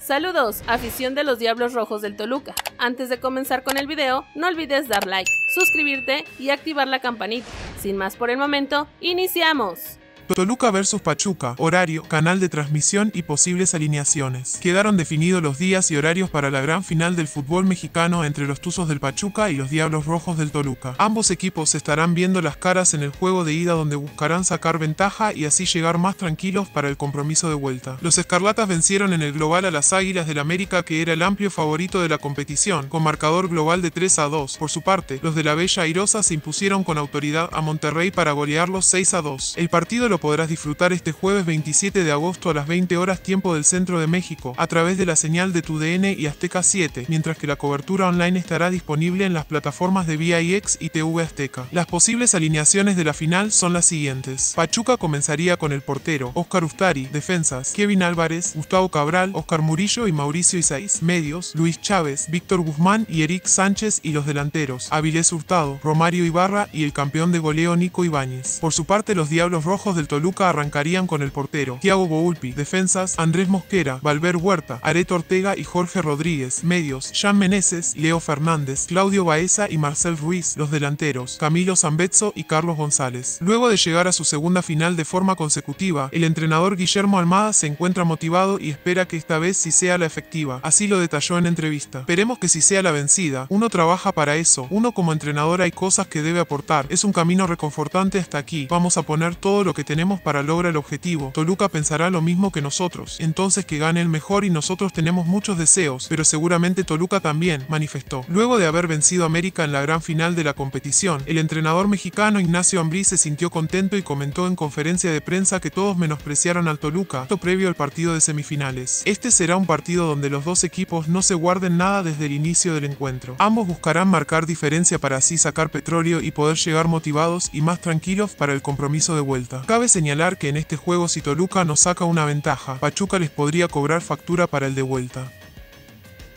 Saludos, afición de los Diablos Rojos del Toluca. Antes de comenzar con el video, no olvides dar like, suscribirte y activar la campanita. Sin más por el momento, ¡iniciamos! Toluca vs Pachuca, horario, canal de transmisión y posibles alineaciones. Quedaron definidos los días y horarios para la gran final del fútbol mexicano entre los Tuzos del Pachuca y los Diablos Rojos del Toluca. Ambos equipos estarán viendo las caras en el juego de ida, donde buscarán sacar ventaja y así llegar más tranquilos para el compromiso de vuelta. Los Escarlatas vencieron en el global a las Águilas del América, que era el amplio favorito de la competición, con marcador global de 3-2. Por su parte, los de la Bella Airosa se impusieron con autoridad a Monterrey para golearlos 6-2. El partido lo podrás disfrutar este jueves 27 de agosto a las 20 horas tiempo del centro de México, a través de la señal de TUDN y Azteca 7, mientras que la cobertura online estará disponible en las plataformas de VIX y TV Azteca. Las posibles alineaciones de la final son las siguientes. Pachuca comenzaría con el portero Óscar Ustari, defensas Kevin Álvarez, Gustavo Cabral, Óscar Murillo y Mauricio Isais, medios Luis Chávez, Víctor Guzmán y Eric Sánchez, y los delanteros Avilés Hurtado, Romario Ibarra y el campeón de goleo Nico Ibáñez. Por su parte, los Diablos Rojos del Toluca arrancarían con el portero Thiago Volpi, defensas Andrés Mosquera, Valver Huerta, Areto Ortega y Jorge Rodríguez, medios Jean Meneses, Leo Fernández, Claudio Baeza y Marcel Ruiz, los delanteros Camilo Zambezzo y Carlos González. Luego de llegar a su segunda final de forma consecutiva, el entrenador Guillermo Almada se encuentra motivado y espera que esta vez sí sea la efectiva, así lo detalló en entrevista. Esperemos que sí sea la vencida, uno trabaja para eso, uno como entrenador hay cosas que debe aportar, es un camino reconfortante hasta aquí, vamos a poner todo lo que tenemos para lograr el objetivo. Toluca pensará lo mismo que nosotros, entonces que gane el mejor y nosotros tenemos muchos deseos, pero seguramente Toluca también, manifestó. Luego de haber vencido a América en la gran final de la competición, el entrenador mexicano Ignacio Ambriz se sintió contento y comentó en conferencia de prensa que todos menospreciaron al Toluca, esto previo al partido de semifinales. Este será un partido donde los dos equipos no se guarden nada desde el inicio del encuentro. Ambos buscarán marcar diferencia para así sacar petróleo y poder llegar motivados y más tranquilos para el compromiso de vuelta. Cabe señalar que en este juego, si Toluca no saca una ventaja, Pachuca les podría cobrar factura para el de vuelta.